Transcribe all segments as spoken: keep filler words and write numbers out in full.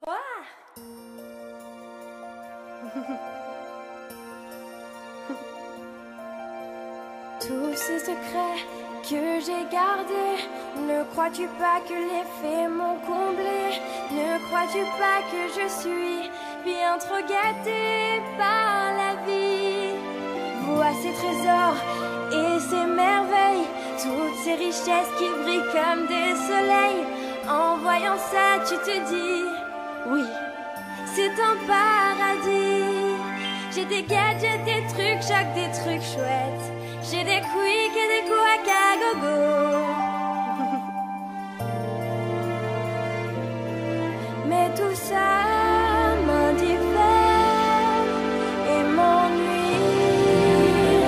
Ouah. Tous ces secrets que j'ai gardés, ne crois-tu pas que les faits m'ont comblé? Ne crois-tu pas que je suis bien trop gâtée par la vie? Vois ces trésors et ces merveilles, toutes ces richesses qui brillent comme des soleils. En voyant ça, tu te dis, oui, c'est un paradis. J'ai des gadgets, des trucs, chaque des trucs chouettes. J'ai des quicks et des couacs à gogo. Mais tout ça m'indiffère et m'ennuie.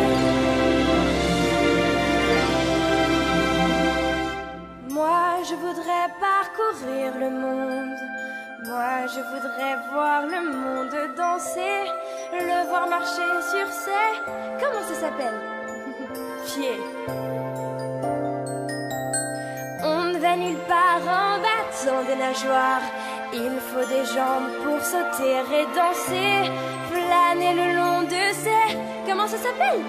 Moi, je voudrais parcourir le monde. Moi, je voudrais voir le monde danser, le voir marcher sur ses... Comment ça s'appelle? Pieds. On ne va nulle part en battant des nageoires. Il faut des jambes pour sauter et danser, flâner le long de ces... Comment ça s'appelle?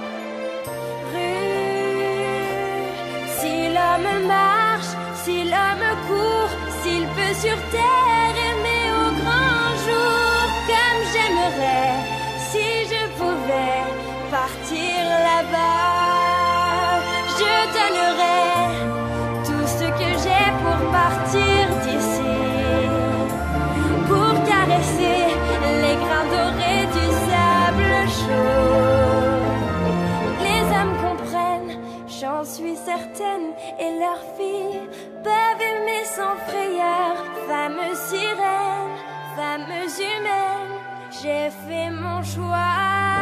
Rues. Si l'homme marche, si l'homme court, s'il peut sur terre aimer au grand jour, comme j'aimerais, si je pouvais partir là-bas, je donnerais tout ce que j'ai pour partir d'ici, pour caresser les grains dorés du sable chaud. Les hommes comprennent, j'en suis certaine, et leurs filles peuvent aimer sans frayeur. Fameuses sirènes, fameuses humaines, j'ai fait mon choix.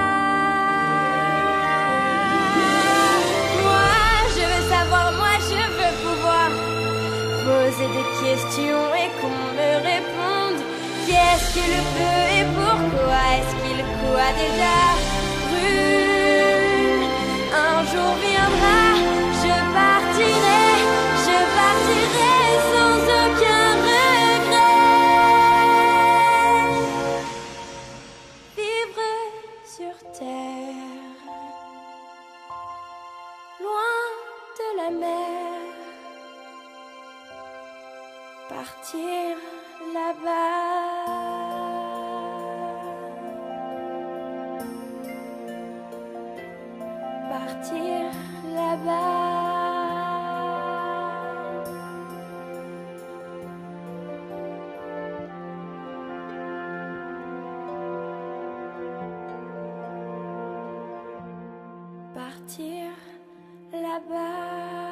Moi, je veux savoir, moi, je veux pouvoir poser des questions et qu'on me réponde. Qu'est-ce que le feu et pourquoi est-ce qu'il quoi déjà brûle? Un jour viendra, je partirai, je partirai sans aucun regret. Vivre sur terre, loin de la mer, partir là-bas. Partir là-bas. Partir là-bas.